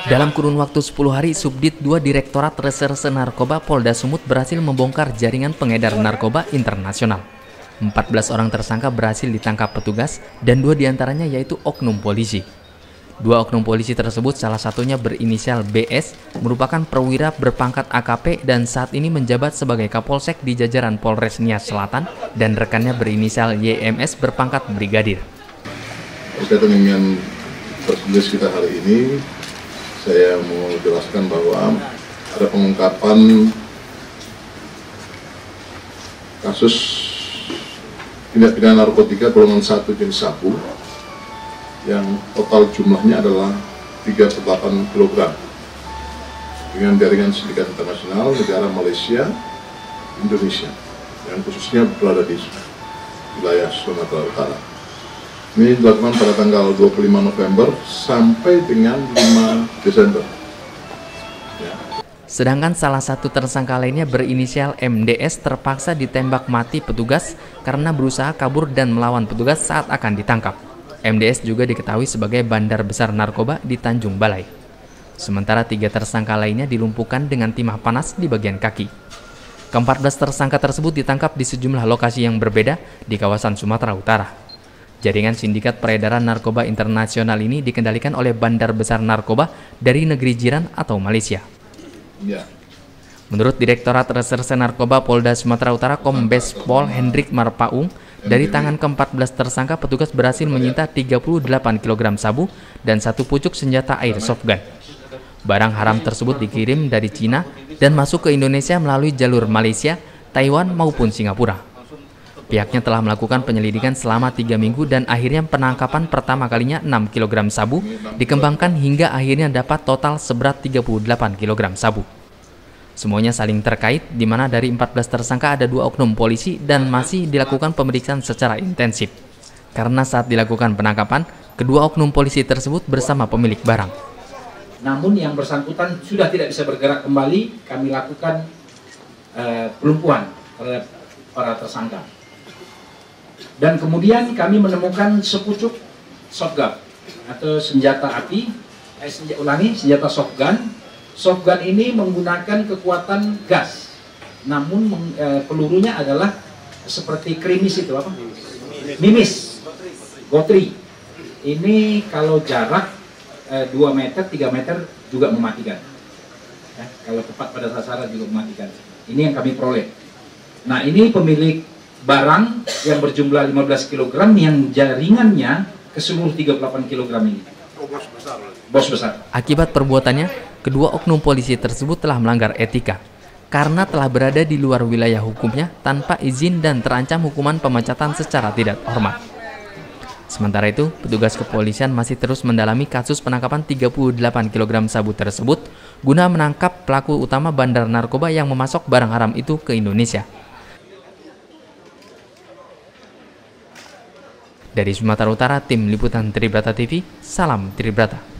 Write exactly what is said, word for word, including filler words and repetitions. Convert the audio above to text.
Dalam kurun waktu sepuluh hari, Subdit dua Direktorat Reserse Narkoba Polda Sumut berhasil membongkar jaringan pengedar narkoba internasional. empat belas orang tersangka berhasil ditangkap petugas dan dua diantaranya yaitu oknum polisi. Dua oknum polisi tersebut salah satunya berinisial B S, merupakan perwira berpangkat A K P dan saat ini menjabat sebagai Kapolsek di jajaran Polres Nias Selatan, dan rekannya berinisial Y M S berpangkat brigadir. Berkaitan dengan proses kita hari ini, saya mau jelaskan bahwa ada pengungkapan kasus tindak pidana narkotika golongan satu jenis sabu yang total jumlahnya adalah tiga puluh delapan kilogram dengan jaringan sindikat internasional negara Malaysia, Indonesia, yang khususnya berada di wilayah Sumatera Utara. Ini dilakukan pada tanggal dua puluh lima November sampai dengan lima Desember. Ya. Sedangkan salah satu tersangka lainnya berinisial M D S terpaksa ditembak mati petugas karena berusaha kabur dan melawan petugas saat akan ditangkap. M D S juga diketahui sebagai bandar besar narkoba di Tanjung Balai. Sementara tiga tersangka lainnya dilumpuhkan dengan timah panas di bagian kaki. Keempat belas tersangka tersebut ditangkap di sejumlah lokasi yang berbeda di kawasan Sumatera Utara. Jaringan sindikat peredaran narkoba internasional ini dikendalikan oleh bandar besar narkoba dari negeri jiran atau Malaysia. Ya. Menurut Direktorat Reserse Narkoba Polda Sumatera Utara Kombes Pol Hendrik Marpaung, dari tangan keempat belas tersangka petugas berhasil menyita tiga puluh delapan kilogram sabu dan satu pucuk senjata airsoft gun. Barang haram tersebut dikirim dari Cina dan masuk ke Indonesia melalui jalur Malaysia, Taiwan maupun Singapura. Pihaknya telah melakukan penyelidikan selama tiga minggu dan akhirnya penangkapan pertama kalinya enam kilogram sabu dikembangkan hingga akhirnya dapat total seberat tiga puluh delapan kilogram sabu. Semuanya saling terkait, di mana dari empat belas tersangka ada dua oknum polisi dan masih dilakukan pemeriksaan secara intensif. Karena saat dilakukan penangkapan, kedua oknum polisi tersebut bersama pemilik barang. Namun yang bersangkutan sudah tidak bisa bergerak kembali, kami lakukan uh, pelumpuhan terhadap para tersangka. Dan kemudian kami menemukan sepucuk shotgun atau senjata api, eh, senjata, ulangi, senjata shotgun. Shotgun ini menggunakan kekuatan gas, namun meng, eh, pelurunya adalah seperti krimis itu apa? Mimis, gotri. Ini kalau jarak eh, dua meter, tiga meter juga mematikan. Ya, kalau tepat pada sasaran juga mematikan. Ini yang kami peroleh. Nah, ini pemilik barang yang berjumlah lima belas kilogram yang jaringannya ke seluruh tiga puluh delapan kilogram ini. Oh, bos besar. Bos besar. Akibat perbuatannya, kedua oknum polisi tersebut telah melanggar etika karena telah berada di luar wilayah hukumnya tanpa izin dan terancam hukuman pemecatan secara tidak hormat. Sementara itu, petugas kepolisian masih terus mendalami kasus penangkapan tiga puluh delapan kilogram sabu tersebut guna menangkap pelaku utama bandar narkoba yang memasok barang haram itu ke Indonesia. Dari Sumatera Utara, tim liputan Tribrata T V, salam Tribrata.